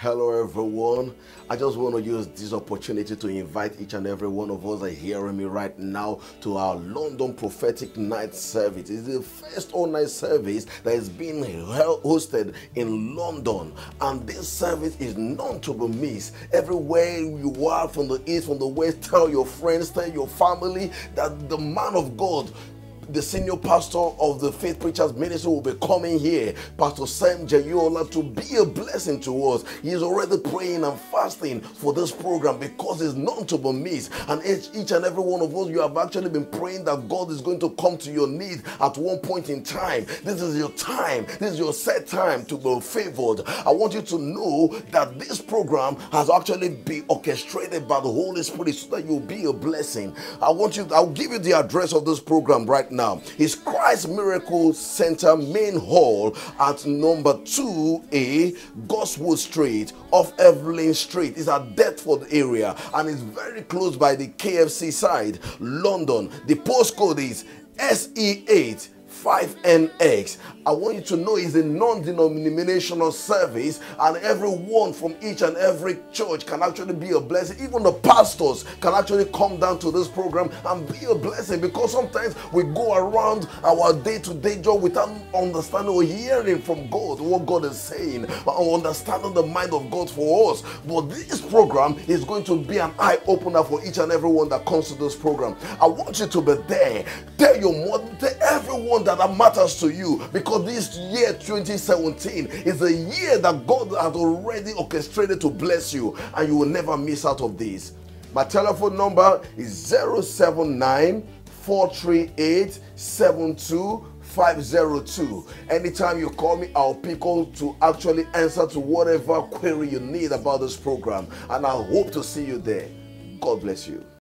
Hello everyone. I just want to use this opportunity to invite each and every one of us that are hearing me right now to our London Prophetic Night service. It's the first all-night service that is being hosted in London, and this service is not to be missed. Everywhere you are, from the east, from the west, tell your friends, tell your family that the man of God, the senior pastor of the Faith Preachers Ministry, will be coming here, Pastor Sam Jayola, to be a blessing to us. He is already praying and fasting for this program because it's not to be missed. And each and every one of us, you have actually been praying that God is going to come to your need at one point in time. This is your time. This is your set time to be favored. I want you to know that this program has actually been orchestrated by the Holy Spirit so that you'll be a blessing. I'll give you the address of this program right now. It's Christ Miracle Center Main Hall at number 2A Goswood Street off Evelyn Street. It's at Deptford area and it's very close by the KFC side, London. The postcode is SE8 5NX. I want you to know it's a non-denominational service, and everyone from each and every church can actually be a blessing. Even the pastors can actually come down to this program and be a blessing, because sometimes we go around our day-to-day job without understanding or hearing from God what God is saying, or understanding the mind of God for us. But this program is going to be an eye-opener for each and everyone that comes to this program. I want you to be there. Tell your mother, tell everyone that matters to you, because this year 2017 is a year that God has already orchestrated to bless you, and you will never miss out of this. My telephone number is 079 438 72502. Anytime you call me, I'll pick up to actually answer to whatever query you need about this program, and I hope to see you there. God bless you.